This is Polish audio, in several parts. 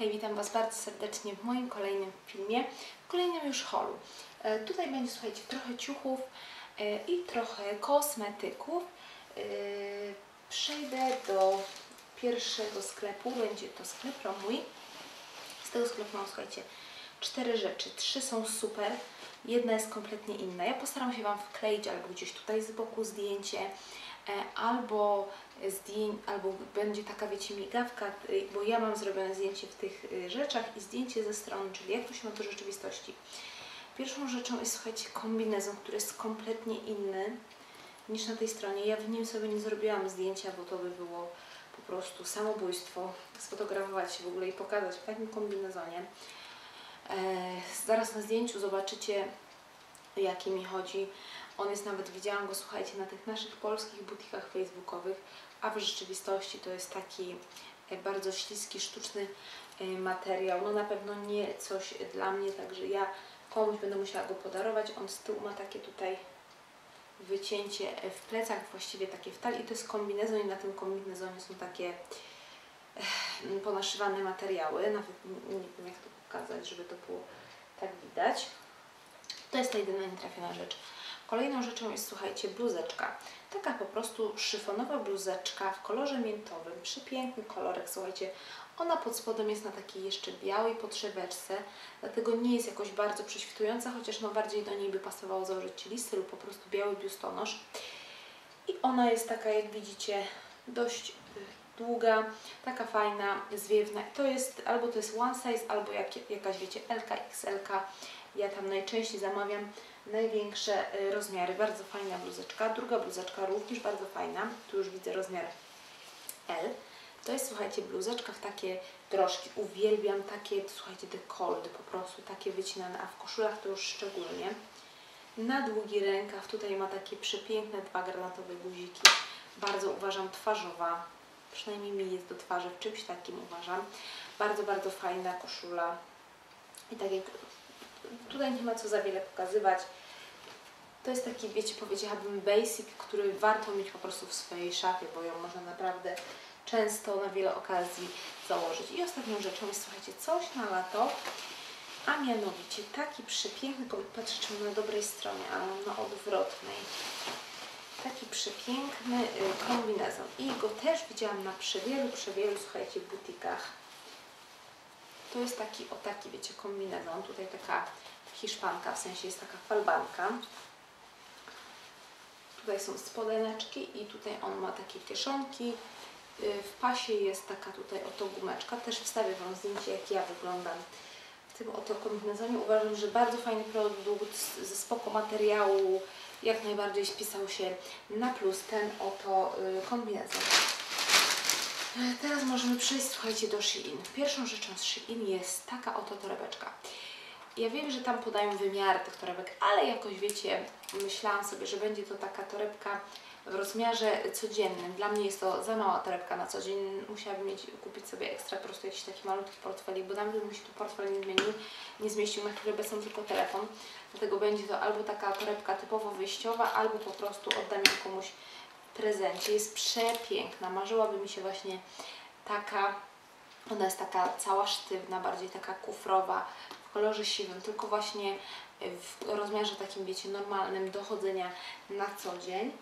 Hej, witam Was bardzo serdecznie w moim kolejnym filmie, w kolejnym już haulu. Tutaj będzie, słuchajcie, trochę ciuchów i trochę kosmetyków. Przejdę do pierwszego sklepu, będzie to sklep Romuj. Z tego sklepu mam, słuchajcie, 4 rzeczy. 3 są super, jedna jest kompletnie inna. Ja postaram się Wam wkleić albo gdzieś tutaj z boku zdjęcie, albo będzie taka, wiecie, migawka, bo ja mam zrobione zdjęcie w tych rzeczach i zdjęcie ze strony, czyli jak to się ma do rzeczywistości. Pierwszą rzeczą jest, słuchajcie, kombinezon, który jest kompletnie inny niż na tej stronie. Ja w nim sobie nie zrobiłam zdjęcia, bo to by było po prostu samobójstwo, sfotografować się w ogóle i pokazać w takim kombinezonie. Zaraz na zdjęciu zobaczycie, o jaki mi chodzi. On jest nawet, widziałam go, słuchajcie, na tych naszych polskich butikach facebookowych, a w rzeczywistości to jest taki bardzo śliski, sztuczny materiał. No na pewno nie coś dla mnie, także ja komuś będę musiała go podarować. On z tyłu ma takie tutaj wycięcie w plecach, właściwie takie w talii. I to jest kombinezon i na tym kombinezonie są takie ponaszywane materiały. Nawet nie wiem, jak to pokazać, żeby to było tak widać. To jest ta jedyna nietrafiona rzecz. Kolejną rzeczą jest, słuchajcie, bluzeczka. Taka po prostu szyfonowa bluzeczka w kolorze miętowym. Przepiękny kolorek, słuchajcie. Ona pod spodem jest na takiej jeszcze białej podszeweczce, dlatego nie jest jakoś bardzo prześwitująca, chociaż no bardziej do niej by pasowało założyć cilisty lub po prostu biały biustonosz. I ona jest taka, jak widzicie, dość długa, taka fajna, zwiewna. To jest albo to jest one size, albo jakaś, wiecie, LK, XL. Ja tam najczęściej zamawiam największe rozmiary. Bardzo fajna bluzeczka. Druga bluzeczka również bardzo fajna. Tu już widzę rozmiar L. To jest, słuchajcie, bluzeczka w takie drożdżki. Uwielbiam takie, słuchajcie, dekolty po prostu, takie wycinane, a w koszulach to już szczególnie. Na długi rękaw tutaj ma takie przepiękne 2 granatowe guziki. Bardzo uważam twarzowa. Przynajmniej mi jest do twarzy w czymś takim, uważam. Bardzo, bardzo fajna koszula. I tak jak tutaj nie ma co za wiele pokazywać. To jest taki, wiecie, powiedziałabym basic, który warto mieć po prostu w swojej szafie, bo ją można naprawdę często na wiele okazji założyć. I ostatnią rzeczą jest, słuchajcie, coś na lato, a mianowicie taki przepiękny, patrzcie, czemu na dobrej stronie, a mam na odwrotnej. Taki przepiękny kombinezon. I go też widziałam na przewielu, słuchajcie, butikach. To jest taki, wiecie, kombinezon. Tutaj taka hiszpanka, w sensie jest taka falbanka. Tutaj są spodeneczki i tutaj on ma takie kieszonki. W pasie jest taka tutaj oto gumeczka. Też wstawię Wam zdjęcie, jak ja wyglądam w tym oto kombinezonie. Uważam, że bardzo fajny produkt, ze spoko materiału. Jak najbardziej spisał się na plus ten oto kombinezon. Teraz możemy przejść, słuchajcie, do Shein. Pierwszą rzeczą z Shein jest taka oto torebeczka. Ja wiem, że tam podają wymiary tych torebek, ale jakoś, wiecie, myślałam sobie, że będzie to taka torebka w rozmiarze codziennym. Dla mnie jest to za mała torebka na co dzień. Musiałabym kupić sobie ekstra po prostu jakiś taki malutki portfelik, bo nawet mi się tu portfel nie zmieścił, na chwilę obecną tylko telefon. Dlatego będzie to albo taka torebka typowo wyjściowa, albo po prostu oddam ją komuś w prezencie. Jest przepiękna. Marzyłaby mi się właśnie taka, ona jest taka cała sztywna, bardziej taka kufrowa, w kolorze siwym, tylko właśnie w rozmiarze takim, wiecie, normalnym do chodzenia na co dzień.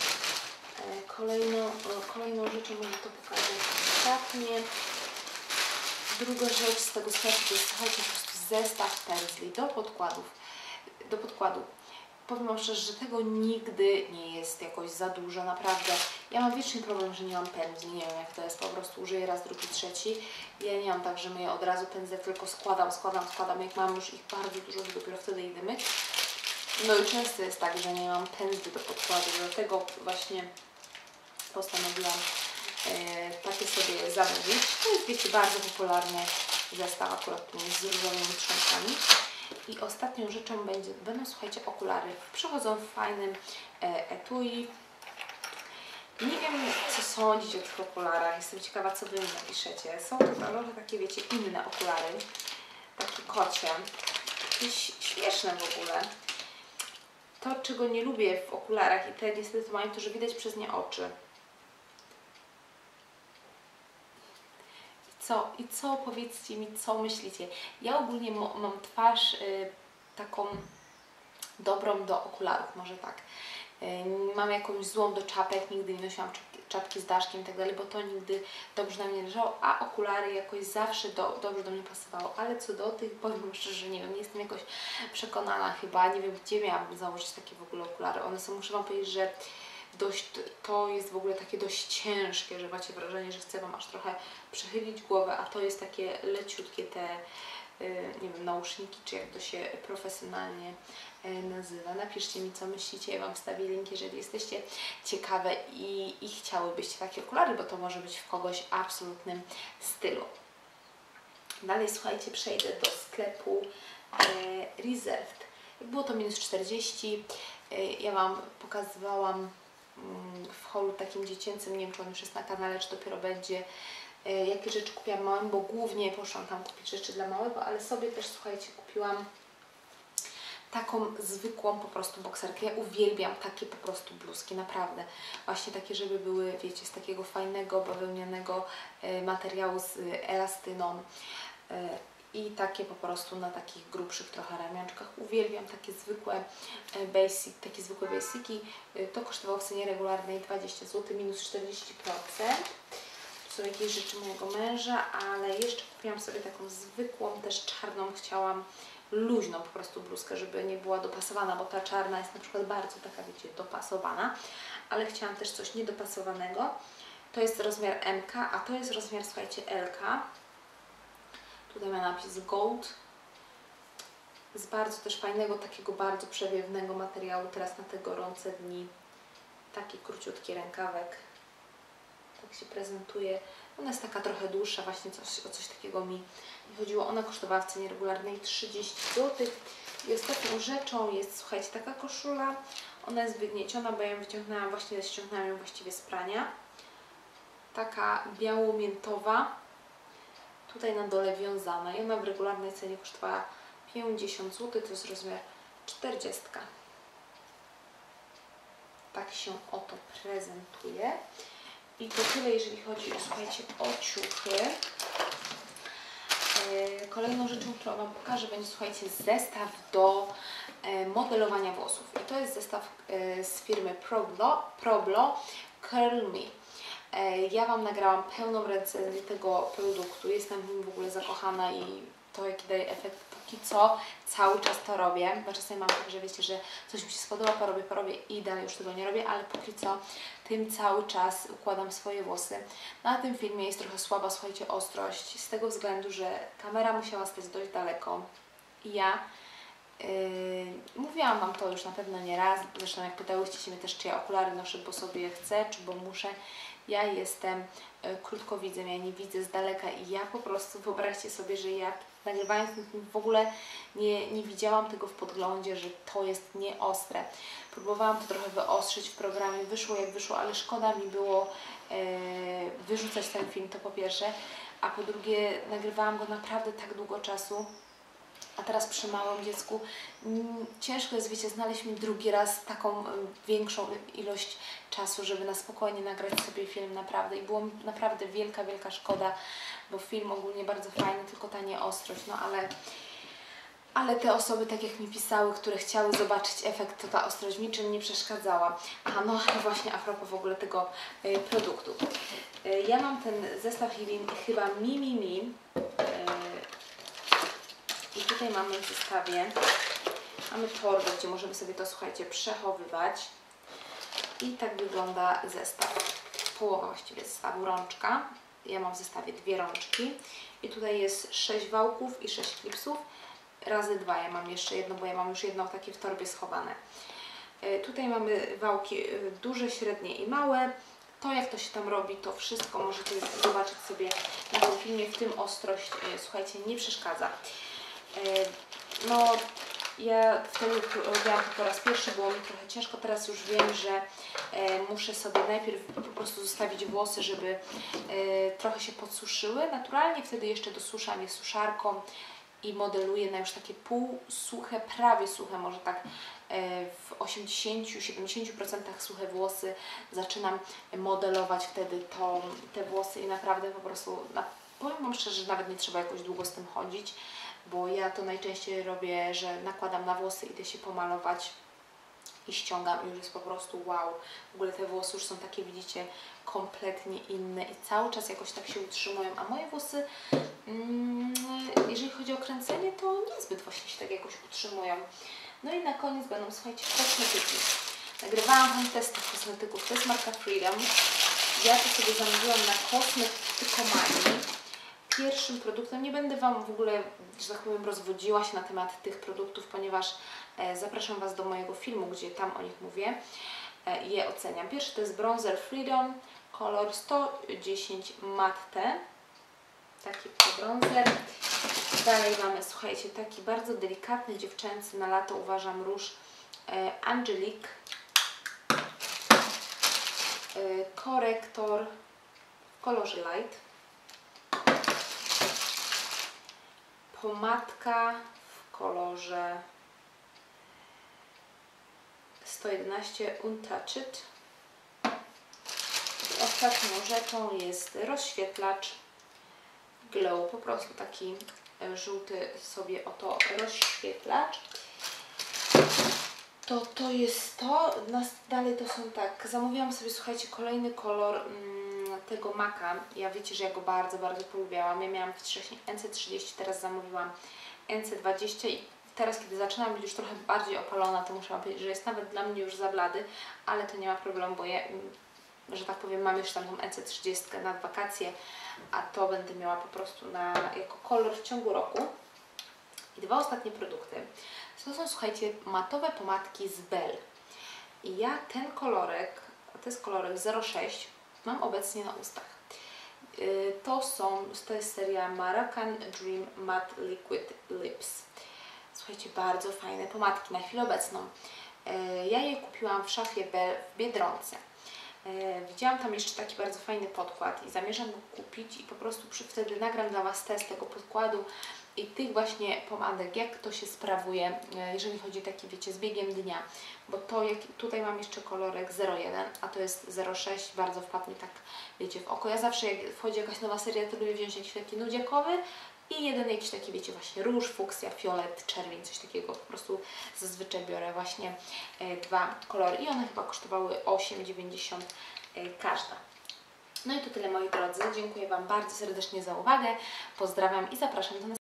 Kolejną rzeczą może to pokażę ostatnie. Druga rzecz z tego sklepu to jest, słuchajcie, po prostu zestaw pędzli do podkładu. Powiem Wam szczerze, że tego nigdy nie jest jakoś za dużo, naprawdę. Ja mam wieczny problem, że nie mam pędzli, nie wiem jak to jest, po prostu użyję raz, drugi, trzeci. Ja nie mam tak, że myję od razu pędzle, tylko składam, jak mam już ich bardzo dużo, to dopiero wtedy idę myć. No i często jest tak, że nie mam pędzli do podkładu, dlatego właśnie postanowiłam takie sobie zamówić. To jest, wiecie, bardzo popularny zestaw, akurat tu jest z różowymi trząskami. I ostatnią rzeczą będą, słuchajcie, okulary. Przychodzą w fajnym etui. Nie wiem, co sądzić o tych okularach. Jestem ciekawa, co Wy mi napiszecie. Są to kolorze takie, wiecie, inne okulary. Takie kocie. Jakieś śmieszne w ogóle. To, czego nie lubię w okularach i te niestety mają to, że widać przez nie oczy. co? Powiedzcie mi, co myślicie. Ja ogólnie mam twarz taką dobrą do okularów, może tak. Mam jakąś złą do czapek, nigdy nie nosiłam czapki z daszkiem i tak dalej, bo to nigdy dobrze na mnie leżało, a okulary jakoś zawsze dobrze do mnie pasowało. Ale co do tych, powiem szczerze, że nie wiem, nie jestem jakoś przekonana chyba, nie wiem gdzie miałabym założyć takie w ogóle okulary. One są, muszę Wam powiedzieć, że to jest w ogóle takie dość ciężkie, że macie wrażenie, że chcę Wam aż trochę przechylić głowę, a to jest takie leciutkie te, nie wiem, nauszniki, czy jak to się profesjonalnie nazywa. Napiszcie mi, co myślicie, ja Wam wstawię link, jeżeli jesteście ciekawe i chciałybyście takie okulary, bo to może być w kogoś absolutnym stylu. Dalej, słuchajcie, przejdę do sklepu Reserved. Jak było to -40, ja Wam pokazywałam w haulu takim dziecięcym, nie wiem, czy on już jest na kanale, czy dopiero będzie, jakie rzeczy kupiłam małym, bo głównie poszłam tam kupić rzeczy dla małego, ale sobie też, słuchajcie, kupiłam taką zwykłą po prostu bokserkę. Ja uwielbiam takie po prostu bluzki, naprawdę. Właśnie takie, żeby były, wiecie, z takiego fajnego, bawełnianego materiału z elastyną. I takie po prostu na takich grubszych trochę ramionczkach. Uwielbiam takie zwykłe basiki. To kosztowało w cenie regularnej 20 zł, -40%. To są jakieś rzeczy mojego męża, ale jeszcze kupiłam sobie taką zwykłą, też czarną. Chciałam luźną po prostu bluzkę, żeby nie była dopasowana, bo ta czarna jest na przykład bardzo taka, wiecie, dopasowana, ale chciałam też coś niedopasowanego. To jest rozmiar MK, a to jest rozmiar, słuchajcie, LK. Tutaj ma napis Gold. Z bardzo też fajnego, takiego bardzo przewiewnego materiału teraz na te gorące dni. Taki króciutki rękawek. Tak się prezentuje. Ona jest taka trochę dłuższa, właśnie o coś takiego mi chodziło. Ona kosztowała w cenie regularnej 30 zł. I ostatnią rzeczą jest, słuchajcie, taka koszula. Ona jest wygnieciona, bo ja ją wyciągnęłam, ściągnęłam ją właściwie z prania. Taka biało-miętowa. Tutaj na dole wiązana i ona w regularnej cenie kosztowała 50 zł, to jest rozmiar 40. Tak się oto prezentuje. I to tyle, jeżeli chodzi, słuchajcie, o ciuchy. Kolejną rzeczą, którą Wam pokażę, będzie, słuchajcie, zestaw do modelowania włosów. I to jest zestaw z firmy Problo Curl Me. Ja Wam nagrałam pełną recenzję tego produktu, jestem w nim w ogóle zakochana i to, jaki daje efekt, póki co cały czas to robię, bo czasami mam tak, że wiecie, że coś mi się spodoba, porobię i dalej już tego nie robię, ale póki co tym cały czas układam swoje włosy. Na tym filmie jest trochę słaba, słuchajcie, ostrość, z tego względu, że kamera musiała stać dość daleko i ja mówiłam Wam to już na pewno nie raz, zresztą jak pytałyście się mnie też, czy ja okulary noszę, bo sobie chcę, czy bo muszę. Ja jestem krótkowidem, ja nie widzę z daleka i ja po prostu, wyobraźcie sobie, że ja nagrywając ten film w ogóle nie widziałam tego w podglądzie, że to jest nieostre. Próbowałam to trochę wyostrzyć w programie, wyszło jak wyszło, ale szkoda mi było wyrzucać ten film, to po pierwsze, a po drugie nagrywałam go naprawdę tak długo czasu. A teraz przy małym dziecku ciężko jest, wiecie, znaleźć mi drugi raz taką większą ilość czasu, żeby na spokojnie nagrać sobie film, naprawdę. I było mi naprawdę wielka szkoda, bo film ogólnie bardzo fajny, tylko ta nieostrość, no ale te osoby, tak jak mi pisały, które chciały zobaczyć efekt, to ta ostrość mi czym nie przeszkadzała. Aha, no właśnie a propos w ogóle tego produktu. Ja mam ten zestaw chyba Mi. I tutaj mamy w zestawie, mamy torbę, gdzie możemy sobie to, słuchajcie, przechowywać. I tak wygląda zestaw. Połowa właściwie zestawu, rączka. Ja mam w zestawie 2 rączki. I tutaj jest 6 wałków i 6 klipsów. Razy 2. Ja mam jeszcze jedno, bo ja mam już jedno takie w torbie schowane. Tutaj mamy wałki duże, średnie i małe. To, jak to się tam robi, to wszystko możecie zobaczyć sobie na tym filmie. W tym ostrość, słuchajcie, nie przeszkadza. No, ja wtedy robiłam to po raz pierwszy, było mi trochę ciężko, teraz już wiem, że muszę sobie najpierw po prostu zostawić włosy, żeby trochę się podsuszyły naturalnie, wtedy jeszcze dosuszam je suszarką i modeluję na już takie półsuche, prawie suche, może tak w 80-70% suche włosy zaczynam modelować wtedy te włosy i naprawdę po prostu powiem Wam szczerze, że nawet nie trzeba jakoś długo z tym chodzić, bo ja to najczęściej robię, że nakładam na włosy, idę się pomalować i ściągam i już jest po prostu wow. W ogóle te włosy już są takie, widzicie, kompletnie inne i cały czas jakoś tak się utrzymują, a moje włosy, jeżeli chodzi o kręcenie, to niezbyt właśnie się tak jakoś utrzymują. No i na koniec będą, słuchajcie, kosmetyki. Nagrywałam Wam testy kosmetyków, to jest marka Freedom. Ja to sobie zamówiłam na Cosmetikomanii. Pierwszym produktem, nie będę Wam w ogóle, że tak powiem, rozwodziła się na temat tych produktów, ponieważ zapraszam Was do mojego filmu, gdzie tam o nich mówię, je oceniam. Pierwszy to jest bronzer Freedom, kolor 110 Matte, taki bronzer. Dalej mamy, słuchajcie, taki bardzo delikatny, dziewczęcy na lato, uważam, róż Angelique, korektor w kolorze light, pomadka w kolorze 111 Untouched. I ostatnią rzeczą jest rozświetlacz Glow, po prostu taki żółty sobie oto rozświetlacz. To jest to. Dalej to są tak, zamówiłam sobie, słuchajcie, kolejny kolor tego maka. Ja wiecie, że ja go bardzo, bardzo polubiałam. Ja miałam wcześniej NC30, teraz zamówiłam NC20 i teraz, kiedy zaczynam być już trochę bardziej opalona, to muszę Wam powiedzieć, że jest nawet dla mnie już za blady, ale to nie ma problemu, bo ja, że tak powiem, mam już tam tą NC30 na wakacje, a to będę miała po prostu jako kolor w ciągu roku. I dwa ostatnie produkty. To są, słuchajcie, matowe pomadki z Bell. I ja ten kolorek, to jest kolorek 06, mam obecnie na ustach. To jest seria Moroccan Dream Matte Liquid Lips. Słuchajcie, bardzo fajne pomadki na chwilę obecną. Ja je kupiłam w szafie Bell w Biedronce. Widziałam tam jeszcze taki bardzo fajny podkład i zamierzam go kupić i po prostu wtedy nagram dla Was test tego podkładu i tych właśnie pomadek, jak to się sprawuje, jeżeli chodzi taki, wiecie, z biegiem dnia. Bo to, tutaj mam jeszcze kolorek 01, a to jest 06, bardzo wpadł mi tak, wiecie, w oko. Ja zawsze, jak wchodzi jakaś nowa seria, to lubię wziąć jakiś taki nudziakowy i jeden jakiś taki, wiecie, właśnie róż, fuksja, fiolet, czerwień, coś takiego. Po prostu zazwyczaj biorę właśnie dwa kolory i one chyba kosztowały 8,90 każda. No i to tyle, moi drodzy. Dziękuję Wam bardzo serdecznie za uwagę. Pozdrawiam i zapraszam do następnego.